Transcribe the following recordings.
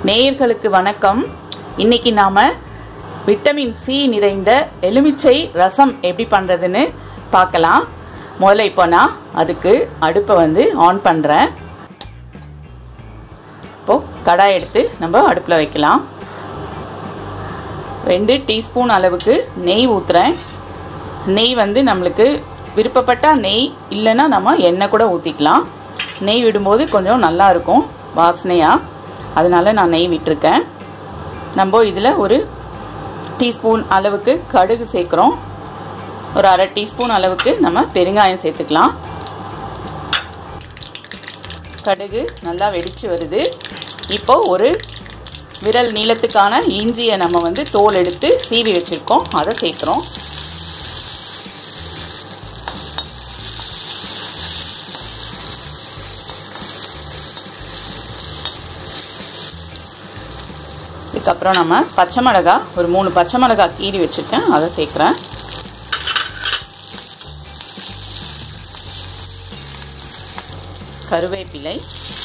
நேயர்களுக்கு வணக்கம். இன்னைக்கு நாம விட்டமின் சி நிறைந்த எலுமிச்சை ரசம் எப்படி பண்றதுன்னு பார்க்கலாம். முதல்ல இப்போ நான் அதுக்கு அடுப்பை ஆன் பண்றேன். இப்போ கடாய் எடுத்து நம்ம அடுப்புல வைக்கலாம். 2 டீஸ்பூன் அளவுக்கு நெய் ஊத்துறேன். நெய் நம்மளுக்கு விருப்பப்பட்ட நெய், இல்லைன்னா நம்ம எண்ணெய் கூட ஊற்றிக்கலாம். நெய் விடும்போது கொஞ்சம் நல்லா இருக்கும் வாசனையாக, அதனால நான் நெய் விட்டுருக்கேன். நம்ம இதில் ஒரு டீஸ்பூன் அளவுக்கு கடுகு சேர்க்குறோம். ஒரு அரை டீஸ்பூன் அளவுக்கு நம்ம பெருங்காயம் சேர்த்துக்கலாம். கடுகு நல்லா வெடிச்சு வருது. இப்போ ஒரு விரல் நீளத்துக்கான இஞ்சியை நம்ம தோல் எடுத்து சீவி வச்சுருக்கோம், அதை சேர்க்குறோம். இதுக்கப்புறம் நம்ம பச்சை மிளகா, ஒரு 3 பச்சை மிளகா கீறி வச்சுருக்கேன், அதை சேர்க்குறேன். கருவேப்பிலை,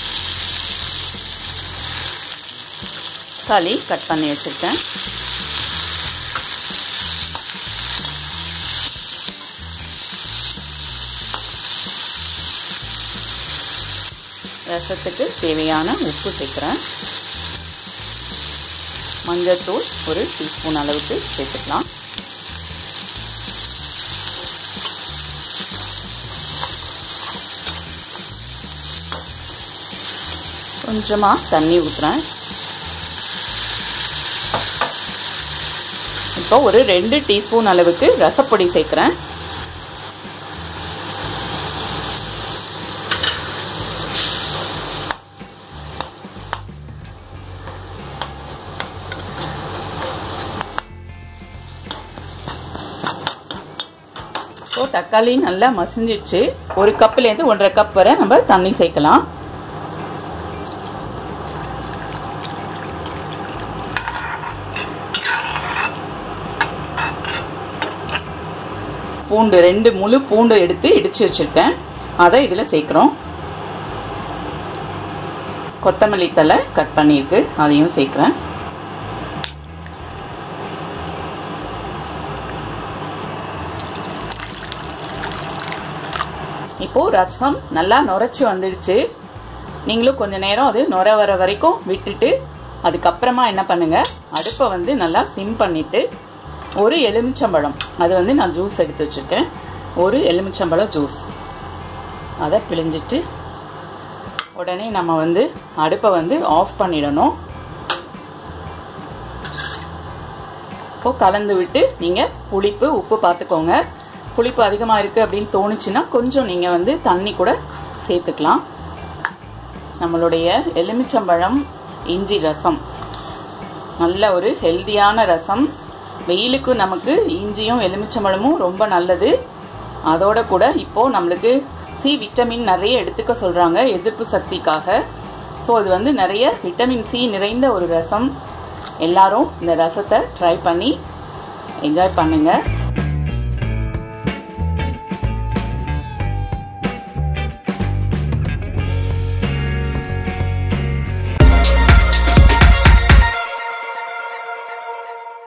தக்காளி கட் பண்ணி வச்சுருக்கேன். ரசத்துக்கு தேவையான உப்பு சேர்க்குறேன். மஞ்சள்தூள் ஒரு டீஸ்பூன் அளவுக்கு சேர்த்துக்கலாம். கொஞ்சமாக தண்ணி ஊற்றுறேன். இப்போ ஒரு 2 டீஸ்பூன் அளவுக்கு ரசப்பொடி சேர்க்குறேன். தக்காளி நல்லா மசிஞ்சிடுச்சு. 1 கப்லேருந்து 1.5 கப் வரை நம்ம தண்ணி சேர்க்கலாம். பூண்டு 2 முழு பூண்டு எடுத்து இடிச்சு வச்சிருக்கேன், அதை இதில் சேர்க்குறோம். கொத்தமல்லி தழை கட் பண்ணியிருக்கு, அதையும் சேர்க்குறேன். இப்போது ரசம் நல்லா நுரைச்சி வந்துடுச்சு. நீங்களும் கொஞ்ச நேரம் அது நுரை வர வரைக்கும் விட்டுட்டு அதுக்கப்புறமா என்ன பண்ணுங்க, அடுப்பை நல்லா சிம் பண்ணிட்டு ஒரு எலுமிச்சம்பழம், அது நான் ஜூஸ் எடுத்து வச்சுருக்கேன், ஒரு எலுமிச்சம்பழம் ஜூஸ், அதை பிழிஞ்சிட்டு உடனே நம்ம அடுப்பை ஆஃப் பண்ணிடணும். இப்போ கலந்து விட்டு நீங்கள் புளிப்பு உப்பு பார்த்துக்கோங்க. புளிப்பு அதிகமாக இருக்குது அப்படின்னு தோணுச்சுன்னா கொஞ்சம் நீங்கள் தண்ணி கூட சேர்த்துக்கலாம். நம்மளுடைய எலுமிச்சம்பழம் இஞ்சி ரசம் நல்ல ஒரு ஹெல்தியான ரசம். வெயிலுக்கு நமக்கு இஞ்சியும் எலுமிச்சம்பழமும் ரொம்ப நல்லது. அதோட கூட இப்போது நம்மளுக்கு சி விட்டமின் நிறைய எடுத்துக்க சொல்கிறாங்க எதிர்ப்பு சக்திக்காக. ஸோ அது நிறைய விட்டமின் சி நிறைந்த ஒரு ரசம். எல்லாரும் இந்த ரசத்தை ட்ரை பண்ணி என்ஜாய் பண்ணுங்கள்.